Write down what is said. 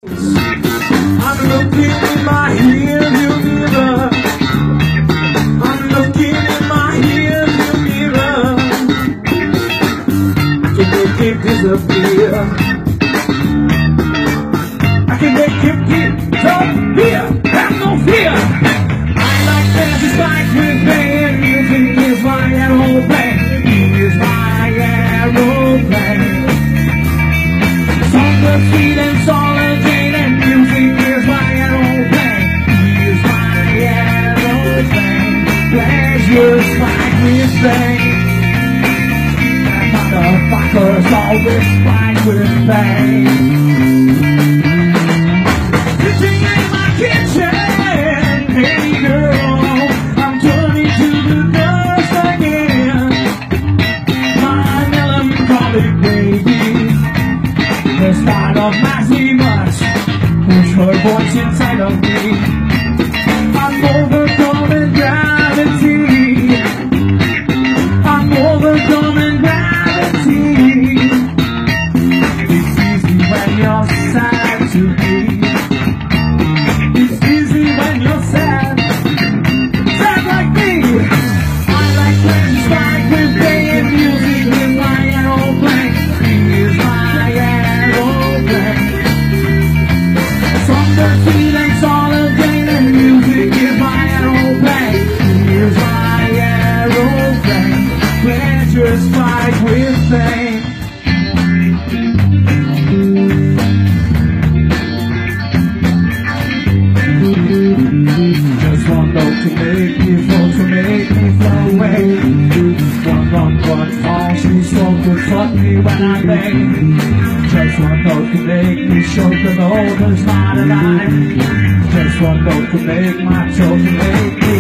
I'm looking in my rearview mirror. I'm looking in my rearview mirror. I can make it disappear. I can make him disappear. Have no fear. I like fancy spikes with band music. Here's my aeroplane. Here's my aeroplane. Songs are sweet and solid. Pleasure's fine with pain. Motherfuckers always fine with pain. Sitting in my kitchen, hey girl, I'm turning to the dust again. My melancholic baby, the start of Maximus, push her voice inside of me. I'm overcoming gravity. I'm overcoming gravity. It's easy when you're sad to be. It's easy when you're sad. Sad like me. I like French spike with band music with my aeroplane. Here's my aeroplane. Songs are sweet and solid and music is my aeroplane. Here's my aeroplane. Pleasure's spike with pain. Just one note to make me flow, to make me flow away. One fall, she's so good, fuck me when I lay. Just one note to make me show the load, there's not a line. Just one note to make my children make me